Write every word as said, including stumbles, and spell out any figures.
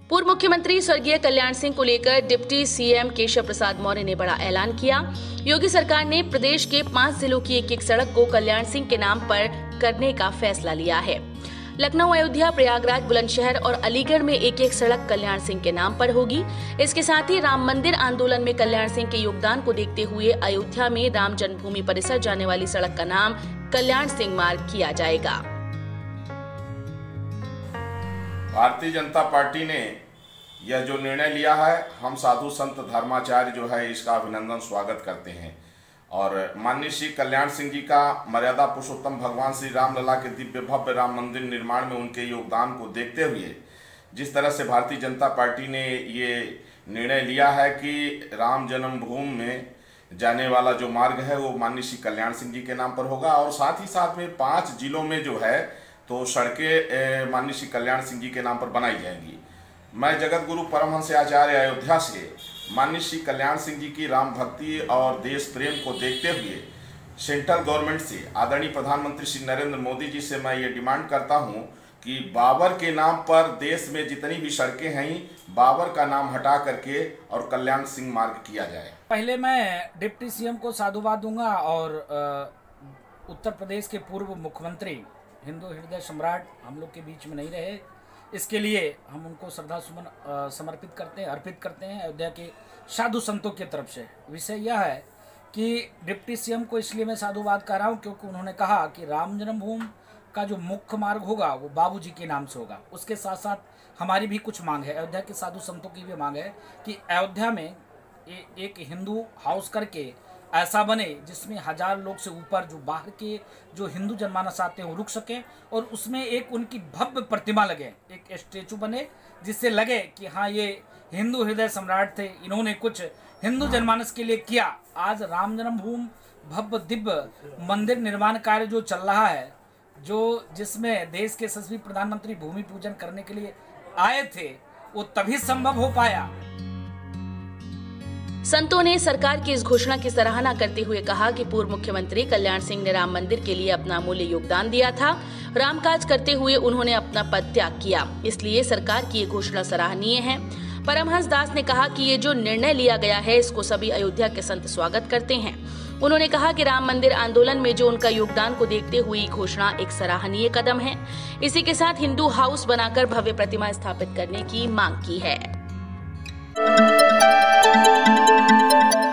पूर्व मुख्यमंत्री स्वर्गीय कल्याण सिंह को लेकर डिप्टी सीएम केशव प्रसाद मौर्य ने बड़ा ऐलान किया। योगी सरकार ने प्रदेश के पांच जिलों की एक एक सड़क को कल्याण सिंह के नाम पर करने का फैसला लिया है। लखनऊ, अयोध्या, प्रयागराज, बुलंदशहर और अलीगढ़ में एक एक सड़क कल्याण सिंह के नाम पर होगी। इसके साथ ही राम मंदिर आंदोलन में कल्याण सिंह के योगदान को देखते हुए अयोध्या में राम जन्मभूमि परिसर जाने वाली सड़क का नाम कल्याण सिंह मार्ग किया जाएगा। भारतीय जनता पार्टी ने यह जो निर्णय लिया है, हम साधु संत धर्माचार्य जो है इसका अभिनंदन स्वागत करते हैं। और माननीय श्री कल्याण सिंह जी का मर्यादा पुरुषोत्तम भगवान श्री राम लला के दिव्य भव्य राम मंदिर निर्माण में उनके योगदान को देखते हुए जिस तरह से भारतीय जनता पार्टी ने ये निर्णय लिया है कि राम जन्मभूमि में जाने वाला जो मार्ग है वो माननीय श्री कल्याण सिंह जी के नाम पर होगा। और साथ ही साथ में पांच जिलों में जो है तो सड़कें माननीय श्री कल्याण सिंह जी के नाम पर बनाई जाएंगी। मैं जगत गुरु परमहंस आचार्य अयोध्या से माननीय श्री कल्याण सिंह जी की राम भक्ति और देश प्रेम को देखते हुए सेंट्रल गवर्नमेंट से आदरणीय प्रधानमंत्री श्री नरेंद्र मोदी जी से मैं ये डिमांड करता हूँ कि बाबर के नाम पर देश में जितनी भी सड़कें हैं बाबर का नाम हटा करके और कल्याण सिंह मार्ग किया जाए। पहले मैं डिप्टी सीएम को साधुवाद दूंगा और उत्तर प्रदेश के पूर्व मुख्यमंत्री हिंदू हृदय सम्राट हम लोग के बीच में नहीं रहे, इसके लिए हम उनको श्रद्धा सुमन समर्पित करते हैं अर्पित करते हैं अयोध्या के साधु संतों की तरफ से। विषय यह है कि डिप्टी सीएम को इसलिए मैं साधुवाद कर रहा हूँ क्योंकि उन्होंने कहा कि राम जन्मभूमि का जो मुख्य मार्ग होगा वो बाबूजी के नाम से होगा। उसके साथ साथ हमारी भी कुछ मांग है, अयोध्या के साधु संतों की भी मांग है कि अयोध्या में ए, एक हिंदू हाउस करके ऐसा बने जिसमें हजार लोग से ऊपर जो बाहर के जो हिंदू जनमानस आते हैं वो रुक सके और उसमें एक उनकी भव्य प्रतिमा लगे, एक स्टेचू बने जिससे लगे कि हाँ ये हिंदू हृदय सम्राट थे, इन्होंने कुछ हिंदू जनमानस के लिए किया। आज राम जन्मभूमि भव्य दिव्य मंदिर निर्माण कार्य जो चल रहा है, जो जिसमें देश के यशस्वी प्रधानमंत्री भूमि पूजन करने के लिए आए थे, वो तभी संभव हो पाया। संतों ने सरकार की इस घोषणा की सराहना करते हुए कहा कि पूर्व मुख्यमंत्री कल्याण सिंह ने राम मंदिर के लिए अपना अमूल्य योगदान दिया था। रामकाज करते हुए उन्होंने अपना पद त्याग किया, इसलिए सरकार की ये घोषणा सराहनीय है। परमहंस दास ने कहा कि ये जो निर्णय लिया गया है इसको सभी अयोध्या के संत स्वागत करते हैं। उन्होंने कहा कि राम मंदिर आंदोलन में जो उनका योगदान को देखते हुए घोषणा एक सराहनीय कदम है। इसी के साथ हिंदू हाउस बनाकर भव्य प्रतिमा स्थापित करने की मांग की है।